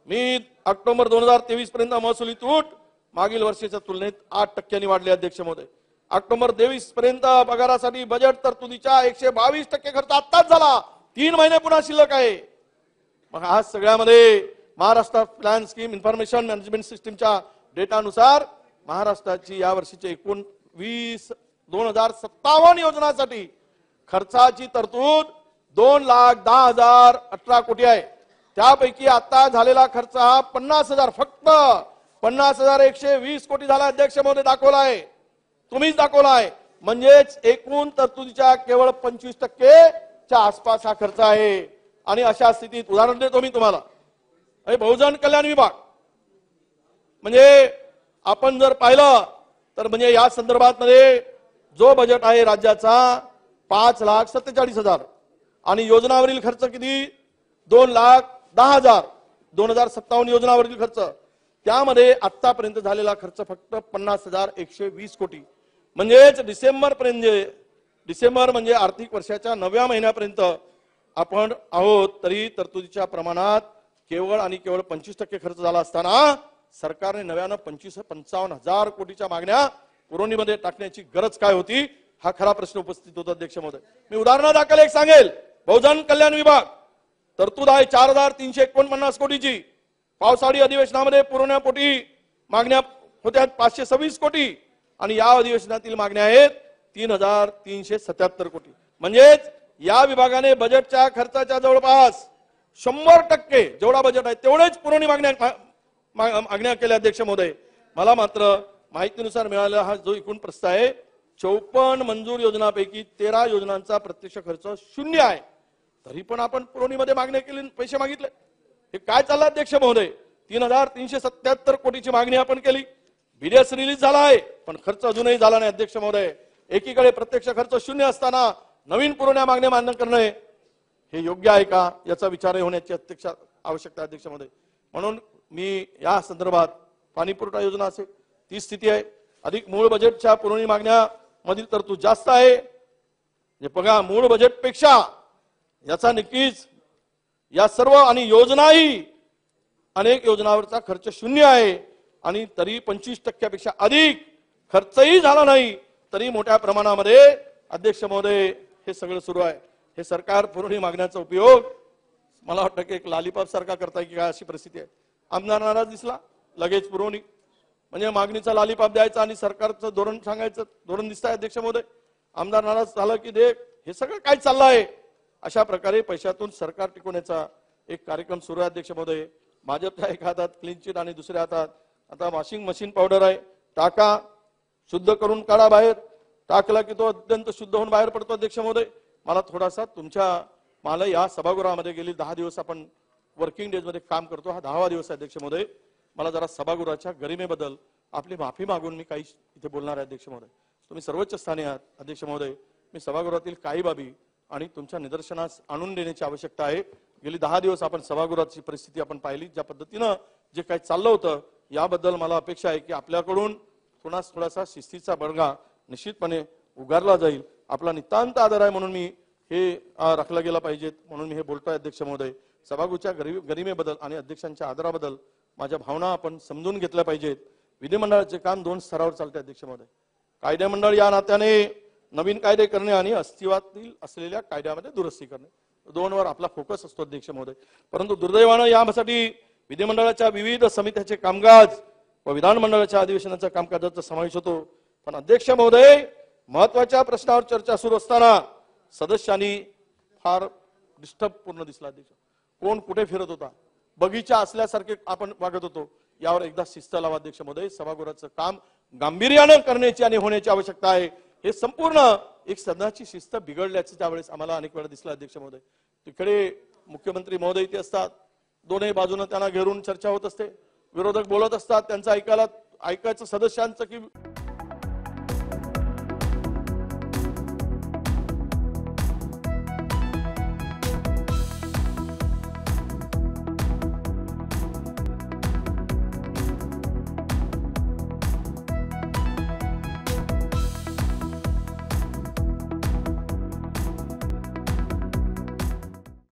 मी October 2023 पर्यंत महसुली तूट मागील वर्षाच्या तुलनेत 8% वाढली अध्यक्ष महोदय। ऑक्टोबर 23 पर्यंत पगारासाठी बजेट तरतुदीच्या 122% खर्च आत्ताच झाला, 3 महिने पुन्हा शिल्लक आहे। मग आज सगळ्यामध्ये Maharashtra plan scheme information management सिस्टीमच्या डेटानुसार महाराष्ट्राची या वर्षीची एकूण 2057 योजनांसाठी खर्चाची तरतूद 2,10,018 कोटी आहे। त्यापैकी आता झालेला खर्च हा 50,000 फक्त 50,120 कोटी झाला अध्यक्ष महोदय दाखवला आहे, तुम्हीच दाखवला आहे। म्हणजेच एकूण तरतुदीच्या केवळ 25% आसपास हा खर्च आहे। आणि अशा स्थितीत उदाहरण देतो मी तुम्हाला, बहुजन कल्याण विभाग म्हणजे आपण जर पाहिलं तर म्हणजे या संदर्भात मध्ये जो बजेट आहे राज्याचा 5,47,000 आणि योजनावरील खर्च किती 2,10,000 2057 योजनावरील खर्च, त्यामध्ये आतापर्यंत झालेला खर्च फक्त 50,120 कोटी। म्हणजेच डिसेंबर म्हणजे आर्थिक वर्षाच्या 9व्या महिन्यापर्यंत आपण आहोत, तरी तरतुदीच्या प्रमाणात केवळ आणि केवळ 25% खर्च झाला असताना सरकारने नव्यानं 55,000 कोटीच्या मागण्या पुरवणीमध्ये टाकण्याची गरज काय होती, हा खरा प्रश्न उपस्थित होता अध्यक्ष महोदय। मी उदाहरणादाखल एक सांगेल, बहुजन कल्याण विभाग तरतूद आहे 4,349 कोटीची, पावसाळी अधिवेशनामध्ये पुरवण्यापोटी मागण्या होत्या 526 कोटी आणि या अधिवेशनातील मागण्या आहेत 3,377 कोटी। म्हणजेच या विभागाने बजेटच्या खर्चाच्या जवळपास 100% जेवढा बजेट आहे तेवढेच पुरवणी मागण्या केल्या अध्यक्ष महोदय। मला मात्र माहितीनुसार मिळालेला हा जो एकूण प्रस्ताव आहे 54 मंजूर योजनांपैकी 13 योजनांचा प्रत्यक्ष खर्च 0 आहे, तरी पण आपण पुरवणीमध्ये मागण्या केली, पैसे मागितले। हे काय चाललं अध्यक्ष महोदय? 3,377 कोटीची मागणी आपण केली, बीडीएस रिलीज झाला आहे पण खर्च अजूनही झाला नाही अध्यक्ष महोदय। एकीकडे प्रत्यक्ष खर्च 0 असताना नवीन पुरवण्या मागण्या मान्य करणे हे योग्य आहे का, याचा विचार होण्याची आवश्यकता अध्यक्ष महोदय। म्हणून मी या संदर्भात पाणी पुरवठा योजना असेल ती स्थिती आहे, अधिक मूळ बजेटच्या पुरवणी मागण्या मधील तरतूद जास्त आहे। हे बघा, मूळ बजेटपेक्षा याचा नक्कीच या सर्व आणि योजनाही अनेक योजनांवरचा खर्च 0 आहे आणि तरी 25% पेक्षा अधिक खर्चही झाला नाही, तरी मोठ्या प्रमाणामध्ये अध्यक्ष महोदय हे सगळं सुरू आहे। हे सरकार पुरवणी मागण्याचा उपयोग मला वाटतं की एक लॉलीपॉप सारखा करताय की काय अशी परिस्थिती आहे। आमदार नाराज दिसला लगेच पुरवणी, म्हणजे मागणीचा लॉलीपॉप द्यायचा आणि सरकारचं धोरण सांगायचं, धोरण दिसतंय अध्यक्ष महोदय। आमदार नाराज झालं की देख हे सगळं काय चाललं आहे, अशा प्रकारे पैशातून सरकार टिकवण्याचा एक कार्यक्रम सुरू आहे अध्यक्ष महोदय। भाजपच्या एका हातात क्लीन चिट आणि दुसऱ्या हातात आता वॉशिंग मशीन पावडर आहे, टाका शुद्ध करून काढा बाहेर, टाकला की तो अत्यंत शुद्ध होऊन बाहेर पडतो अध्यक्ष महोदय। मला थोडासा मला या सभागृहामध्ये गेली 10 दिवस आपण वर्किंग डेज मध्ये काम करतो, हा 10वा दिवस आहे अध्यक्ष महोदय। मला जरा सभागृहाच्या गरिमेबद्दल आपली माफी मागून मी काही इथे बोलणार आहे अध्यक्ष महोदय। तुम्ही सर्वोच्च स्थानी आहात अध्यक्ष महोदय, मी सभागृहातील काही बाबी आणि तुमच्या निदर्शनास आणून देण्याची आवश्यकता आहे। गेली 10 दिवस आपण सभागृहाची परिस्थिती आपण पाहिली, ज्या पद्धतीनं जे काही चाललं होतं याबद्दल मला अपेक्षा आहे की आपल्याकडून थोडासा शिस्तीचा बळगा निश्चितपणे उगारला जाईल। आपला नितांत आदर आहे म्हणून मी हे राखला गेला पाहिजेत म्हणून मी हे बोलतोय अध्यक्ष महोदय। सभागृहाच्या गरिमेबद्दल आणि अध्यक्षांच्या आदराबद्दल माझ्या भावना आपण समजून घेतल्या पाहिजेत। विधिमंडळाचे काम 2 स्तरावर चालते अध्यक्ष महोदय। कायदे मंडळ या नात्याने नवीन कायदे करणे आणि अस्तित्वातील असलेल्या कायद्यामध्ये दुरुस्ती करणे, 2 वर आपला फोकस असतो अध्यक्ष महोदय। परंतु दुर्दैवानं यासाठी विधिमंडळाच्या विविध समित्यांचे कामकाज व विधानमंडळाच्या अधिवेशनाच्या कामकाजाचा समावेश होतो। पण अध्यक्ष महोदय, महत्वाच्या प्रश्नावर चर्चा सुरू असताना सदस्यांनी फार डिस्टर्ब पूर्ण दिसला अध्यक्ष। कोण कुठे फिरत होता, बगीचा असल्यासारखे आपण वागत होतो, यावर एकदा शिस्त लावा अध्यक्ष महोदय। सभागृहाचं काम गांभीर्यानं करण्याची आणि होण्याची आवश्यकता आहे। हे संपूर्ण एक सदनाची शिस्त बिघडल्याचं त्यावेळेस आम्हाला अनेक वेळा दिसलं अध्यक्ष महोदय। तिकडे मुख्यमंत्री महोदय इथे असतात, दोन्ही बाजूने त्यांना घेरून चर्चा होत असते, विरोधक बोलत असतात, त्यांचं ऐकायचं सदस्यांचं की